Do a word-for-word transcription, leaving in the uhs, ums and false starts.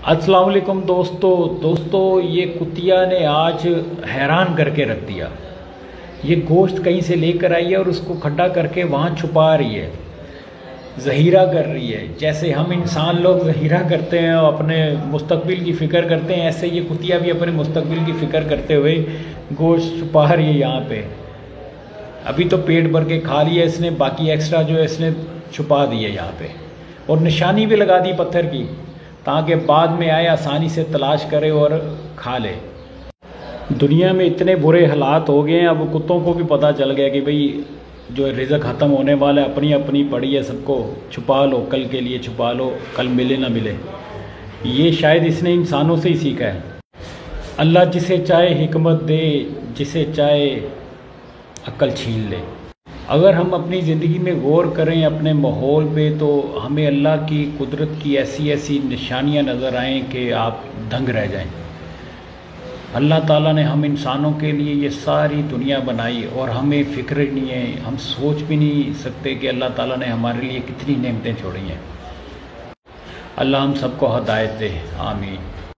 अस्सलाम वालेकुम दोस्तों दोस्तों ये कुतिया ने आज हैरान करके रख दिया। ये गोश्त कहीं से लेकर आई है और उसको खड्डा करके वहाँ छुपा रही है, ज़हीरा कर रही है। जैसे हम इंसान लोग ज़हीरा करते हैं और अपने मुस्तकबिल की फ़िक्र करते हैं, ऐसे ये कुतिया भी अपने मुस्तकबिल की फ़िक्र करते हुए गोश्त छुपा रही है यहाँ पे। अभी तो पेट भर के खा लिया इसने, बाकी एक्स्ट्रा जो है इसने छुपा दी है यहाँ पे, और निशानी भी लगा दी पत्थर की ताकि बाद में आए आसानी से तलाश करे और खा ले। दुनिया में इतने बुरे हालात हो गए हैं, अब कुत्तों को भी पता चल गया कि भाई जो रिज़्क़ ख़त्म होने वाला है, अपनी अपनी पड़ी है, सबको छुपा लो, कल के लिए छुपा लो, कल मिले ना मिले। ये शायद इसने इंसानों से ही सीखा है। अल्लाह जिसे चाहे हिकमत दे, जिसे चाहे अक्ल छीन ले। अगर हम अपनी ज़िंदगी में गौर करें अपने माहौल पे, तो हमें अल्लाह की कुदरत की ऐसी ऐसी निशानियां नज़र आएँ कि आप दंग रह जाएं। अल्लाह ताला ने हम इंसानों के लिए ये सारी दुनिया बनाई और हमें फ़िक्र नहीं है, हम सोच भी नहीं सकते कि अल्लाह ताला ने हमारे लिए कितनी नेमतें छोड़ी हैं। अल्लाह हम सबको हिदायत दे, आमीन।